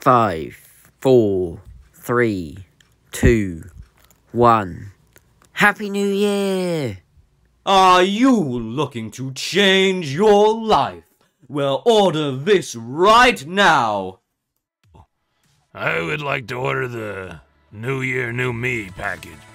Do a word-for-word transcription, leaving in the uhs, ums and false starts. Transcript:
Five, four, three, two, one. Happy New Year! Are you looking to change your life? Well, order this right now. I would like to order the New Year, New Me package.